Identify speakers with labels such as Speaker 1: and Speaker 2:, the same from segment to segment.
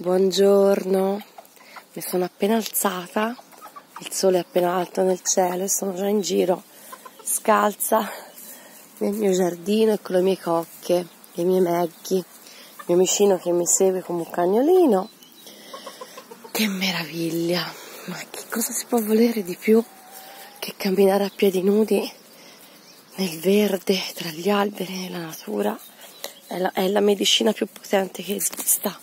Speaker 1: Buongiorno, mi sono appena alzata, il sole è appena alto nel cielo e sono già in giro scalza nel mio giardino e con le mie cocche, le mie Maggie, il mio vicino che mi segue come un cagnolino. Che meraviglia, ma che cosa si può volere di più che camminare a piedi nudi nel verde, tra gli alberi, nella natura? È la medicina più potente che esista.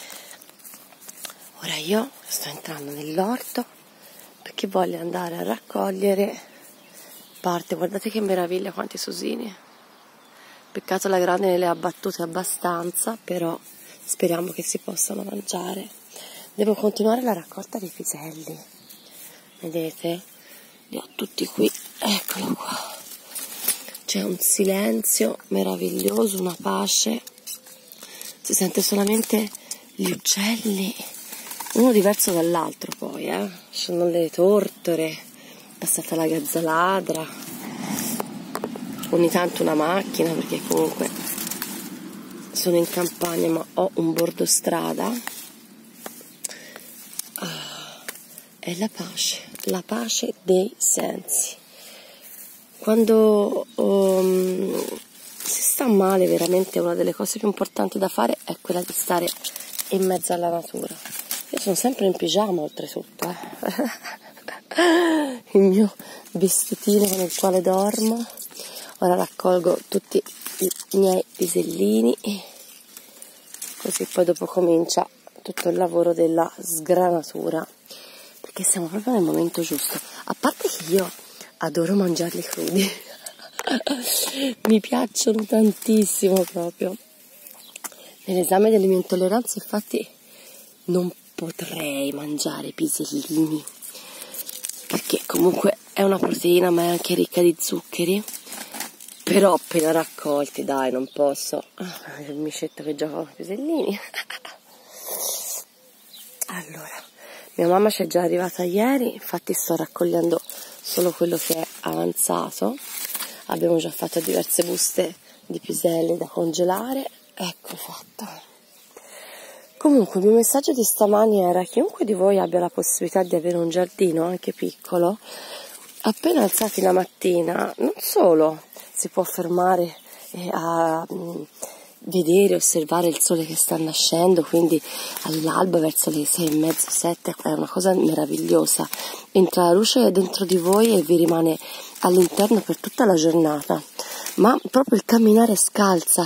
Speaker 1: Ora io sto entrando nell'orto perché voglio andare a raccogliere parte. Guardate che meraviglia, quanti susini. Peccato la grande ne le ha battute abbastanza, però speriamo che si possano mangiare. Devo continuare la raccolta dei piselli. Vedete? Li ho tutti qui. Eccolo qua. C'è un silenzio meraviglioso, una pace. Si sente solamente gli uccelli. Uno diverso dall'altro poi, Ci sono le tortore, passata la gazzaladra, ogni tanto una macchina perché comunque sono in campagna ma ho un bordo strada. È la pace dei sensi. Quando si sta male, veramente una delle cose più importanti da fare è quella di stare in mezzo alla natura. Io sono sempre in pigiama oltretutto, il mio vestitino con il quale dormo. Ora raccolgo tutti i miei pisellini, così poi dopo comincia tutto il lavoro della sgranatura, perché siamo proprio nel momento giusto. A parte che io adoro mangiarli crudi, mi piacciono tantissimo proprio. Nell'esame delle mie intolleranze infatti non potrei mangiare pisellini, perché comunque è una proteina ma è anche ricca di zuccheri, però appena raccolti, dai, non posso. Il micetto che gioca con i pisellini. Allora, mia mamma ci è già arrivata ieri, infatti sto raccogliendo solo quello che è avanzato. Abbiamo già fatto diverse buste di piselli da congelare. Ecco fatto. Comunque il mio messaggio di stamani era: chiunque di voi abbia la possibilità di avere un giardino anche piccolo, appena alzati la mattina non solo si può fermare a vedere, osservare il sole che sta nascendo, quindi all'alba verso le 6:30, 7, è una cosa meravigliosa. Entra la luce dentro di voi e vi rimane all'interno per tutta la giornata, ma proprio il camminare scalzi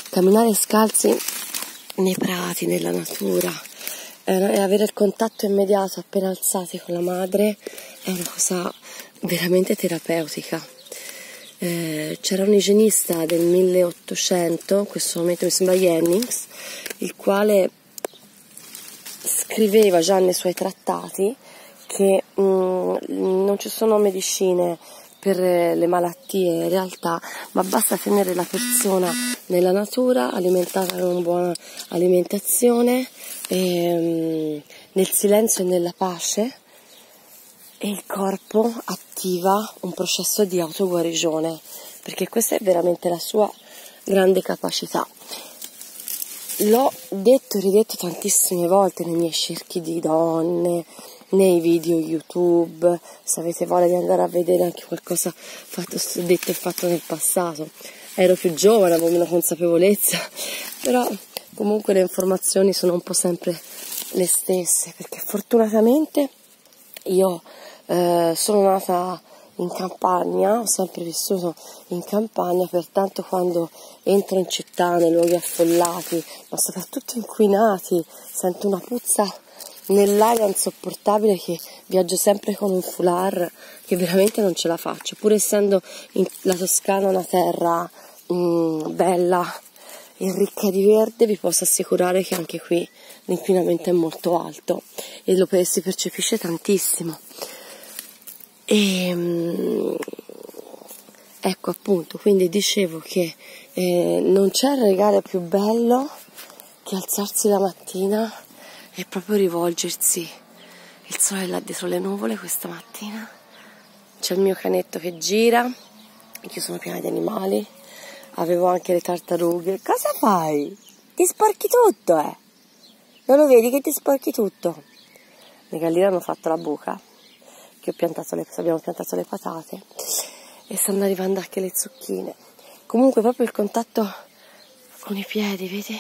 Speaker 1: nei prati, nella natura, e avere il contatto immediato appena alzati con la madre è una cosa veramente terapeutica. C'era un igienista del 1800, in questo momento mi sembra Jennings, il quale scriveva già nei suoi trattati che non ci sono medicine per le malattie in realtà, ma basta tenere la persona nella natura, alimentata con una buona alimentazione, nel silenzio e nella pace, e il corpo attiva un processo di autoguarigione, perché questa è veramente la sua grande capacità. L'ho detto e ridetto tantissime volte nei miei cerchi di donne, nei video YouTube. Se avete voglia di andare a vedere anche qualcosa detto e fatto nel passato, ero più giovane, avevo meno consapevolezza, però comunque le informazioni sono un po' sempre le stesse, perché fortunatamente io sono nata in campagna, ho sempre vissuto in campagna, pertanto quando entro in città, nei luoghi affollati, ma soprattutto inquinati, sento una puzza nell'aria insopportabile, che viaggio sempre con un foulard, che veramente non ce la faccio, pur essendo la Toscana una terra bella e ricca di verde. Vi posso assicurare che anche qui l'inquinamento è molto alto e si percepisce tantissimo. Ecco appunto, quindi dicevo che non c'è regalo più bello che alzarsi la mattina e proprio rivolgersi. Il sole è là dietro le nuvole questa mattina, c'è il mio canetto che gira, io sono piena di animali, avevo anche le tartarughe. Cosa fai? Ti sporchi tutto, Non lo vedi che ti sporchi tutto? Le galline hanno fatto la buca, che abbiamo piantato le patate e stanno arrivando anche le zucchine. Comunque proprio il contatto con i piedi, vedi?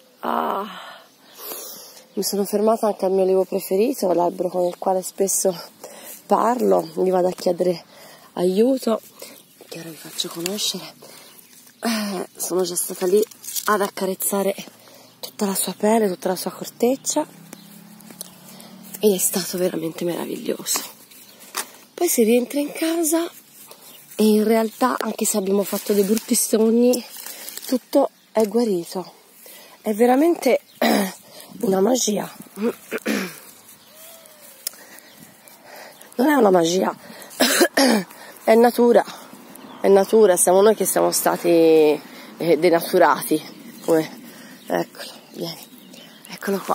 Speaker 1: Mi sono fermata anche al mio olivo preferito, l'albero con il quale spesso parlo, gli vado a chiedere aiuto, che ora vi faccio conoscere. Sono già stata lì ad accarezzare tutta la sua pelle, tutta la sua corteccia ed è stato veramente meraviglioso. Poi si rientra in casa e in realtà, anche se abbiamo fatto dei brutti sogni, tutto è guarito. È veramente una magia. Non è una magia, è natura. È natura, siamo noi che siamo stati denaturati. Come, eccolo, vieni, eccolo qua.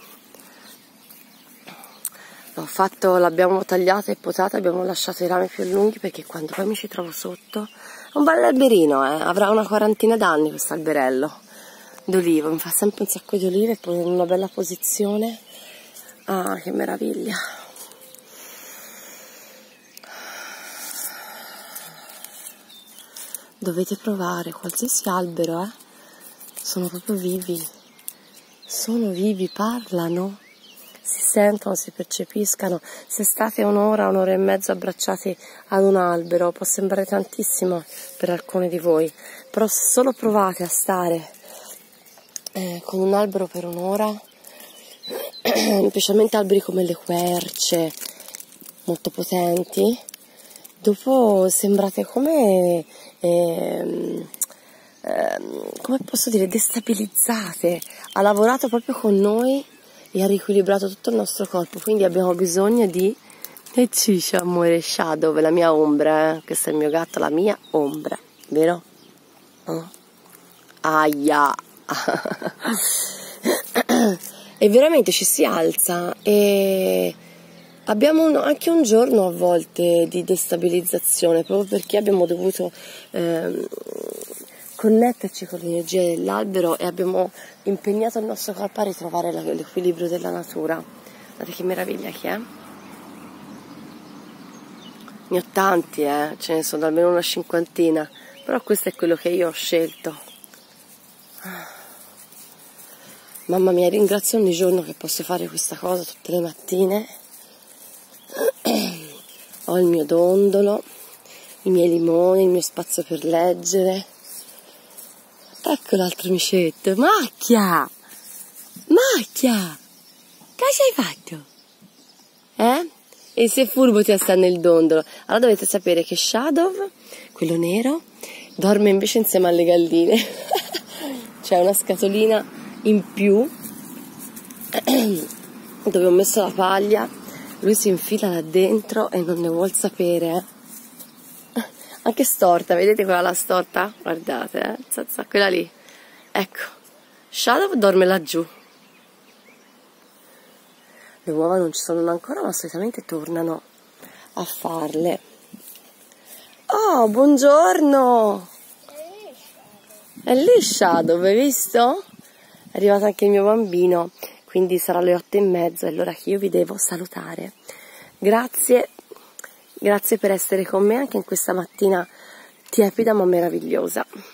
Speaker 1: L'abbiamo tagliata e potata, abbiamo lasciato i rami più lunghi perché quando poi mi ci trovo sotto, è un bel alberino, avrà una 40 d'anni questo alberello d'olivo, mi fa sempre un sacco di olive e poi in una bella posizione. Ah, che meraviglia! Dovete provare qualsiasi albero, sono proprio vivi, parlano, si sentono, si percepiscano. Se state un'ora e mezza abbracciati ad un albero può sembrare tantissimo per alcuni di voi, però se solo provate a stare con un albero per un'ora, specialmente alberi come le querce, molto potenti, dopo sembrate come posso dire, destabilizzate. Ha lavorato proprio con noi e ha riequilibrato tutto il nostro corpo, quindi abbiamo bisogno di Ciccio, amore, Shadow, la mia ombra, questo è il mio gatto, la mia ombra, vero? Oh. Aia! E veramente ci si alza e abbiamo anche un giorno a volte di destabilizzazione, proprio perché abbiamo dovuto connetterci con l'energia dell'albero e abbiamo impegnato il nostro corpo a ritrovare l'equilibrio della natura. Guardate che meraviglia che è. Ne ho tanti, ce ne sono almeno una 50, però questo è quello che io ho scelto. Mamma mia, ringrazio ogni giorno che posso fare questa cosa tutte le mattine. Ho il mio dondolo, i miei limoni, il mio spazio per leggere. Ecco l'altro micetto. Macchia! Macchia! Cosa hai fatto? E se furbo ti sta nel dondolo? Allora dovete sapere che Shadow, quello nero, dorme invece insieme alle galline. C'è una scatolina in più dove ho messo la paglia, lui si infila là dentro e non ne vuol sapere, anche storta, vedete quella la storta? Guardate, quella lì, ecco, Shadow dorme laggiù. Le uova non ci sono ancora, ma solitamente tornano a farle. Oh, buongiorno! È lì Shadow, hai visto? È arrivato anche il mio bambino, quindi sarà le 8:30, è l'ora che io vi devo salutare. Grazie per essere con me anche in questa mattina tiepida ma meravigliosa.